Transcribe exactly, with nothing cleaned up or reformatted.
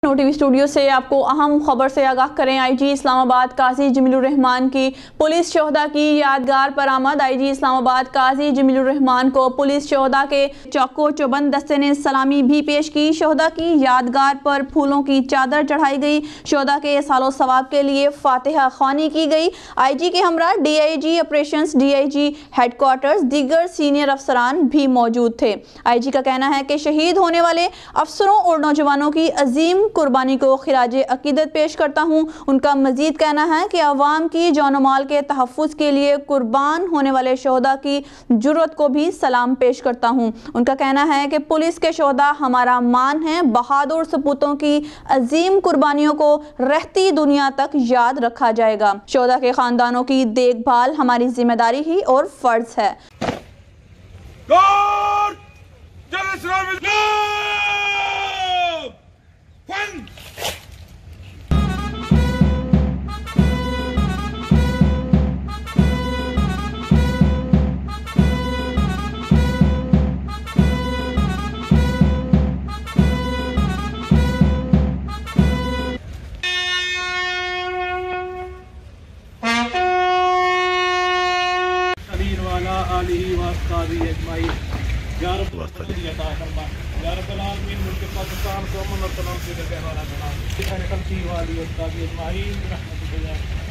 TV studio से आपको अहम खबर से आगाह करें। आईजी इस्लामाबाद काजी जमीलुर रहमान की पुलिस शोहदा की यादगार पर आमद। आईजी इस्लामाबाद काजी जमीलुर रहमान को पुलिस शोहदा के चौको चौबंद दस्ते ने सलामी भी पेश की। शोहदा की यादगार पर फूलों की चादर चढ़ाई गई। शोहदा के सालो सवाब के लिए फातिहा ख्वानी की गई। आईजी के हमरा डीआईजी ऑपरेशंस, डीआईजी हेडक्वार्टर्स, दीगर सीनियर अफसरान भी मौजूद थे। आईजी का कहना है कि शहीद होने वाले अफसरों और नौजवानों की अजीम कुर्बानी को खिराजे अकीदत पेश करता हूँ। उनका मजीद कहना है कि अवाम की जान माल के तहफ़्फ़ुज़ के लिए कुर्बान होने वाले शोहदा की जुर्रत को भी सलाम पेश करता हूँ। उनका कहना है कि पुलिस के शोहदा हमारा मान है। बहादुर सपूतों की अजीम कुर्बानियों को रहती दुनिया तक याद रखा जाएगा। शोहदा के खानदानों की देखभाल हमारी जिम्मेदारी ही और फर्ज है। पाकिस्तान को